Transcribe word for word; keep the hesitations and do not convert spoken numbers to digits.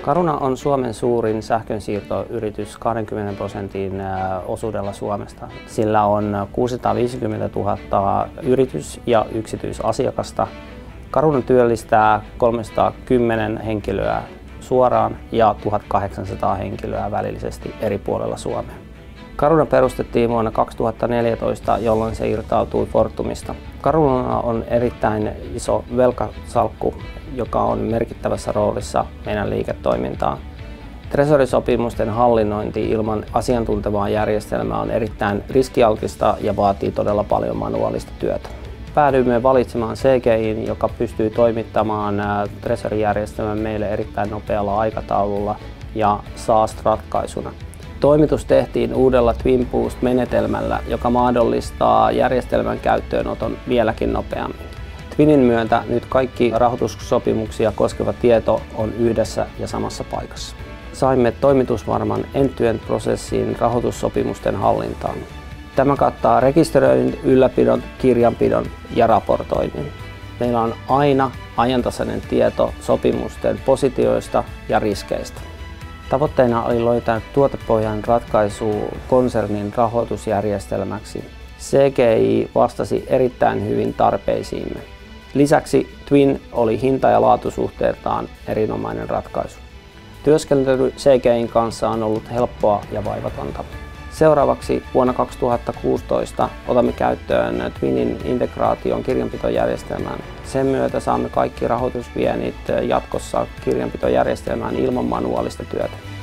Caruna on Suomen suurin sähkönsiirtoyritys kaksikymmentä prosentin osuudella Suomesta. Sillä on kuusisataaviisikymmentätuhatta yritys- ja yksityisasiakasta. Caruna työllistää kolmesataakymmenen henkilöä suoraan ja tuhatkahdeksansataa henkilöä välillisesti eri puolilla Suomea. Caruna perustettiin vuonna kaksituhattaneljätoista, jolloin se irtautui Fortumista. Carunalla on erittäin iso velkasalkku, joka on merkittävässä roolissa meidän liiketoimintaan. Treasury-sopimusten hallinnointi ilman asiantuntevaa järjestelmää on erittäin riskialtista ja vaatii todella paljon manuaalista työtä. Päädyimme valitsemaan C G I:n, joka pystyy toimittamaan Treasury-järjestelmän meille erittäin nopealla aikataululla ja SaaS-ratkaisuna. Toimitus tehtiin uudella Twin Boost-menetelmällä, joka mahdollistaa järjestelmän käyttöönoton vieläkin nopeammin. Twinin myötä nyt kaikki rahoitussopimuksia koskeva tieto on yhdessä ja samassa paikassa. Saimme toimitusvarman end-to-end-prosessin rahoitussopimusten hallintaan. Tämä kattaa rekisteröinnin, ylläpidon, kirjanpidon ja raportoinnin. Meillä on aina ajantasainen tieto sopimusten positioista ja riskeistä. Tavoitteena oli löytää tuotepohjainen ratkaisu konsernin rahoitusjärjestelmäksi. C G I vastasi erittäin hyvin tarpeisiimme. Lisäksi Twin oli hinta- ja laatusuhteeltaan erinomainen ratkaisu. Työskentely C G I:n kanssa on ollut helppoa ja vaivatonta. Seuraavaksi vuonna kaksituhattakuusitoista otamme käyttöön Twinin integraation kirjanpitojärjestelmään. Sen myötä saamme kaikki rahoitusviennit jatkossa kirjanpitojärjestelmään ilman manuaalista työtä.